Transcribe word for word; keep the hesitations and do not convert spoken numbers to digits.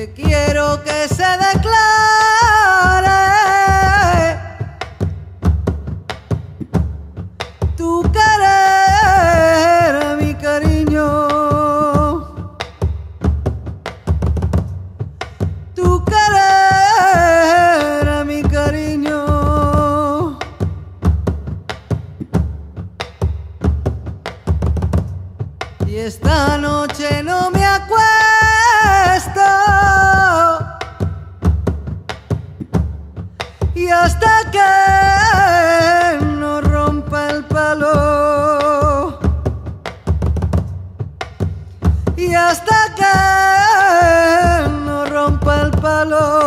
que quiero que se declare tu querer, mi cariño, tu querer, mi cariño. Y esta noche no me acuesto y hasta que no rompa el palo, y hasta que no rompa el palo.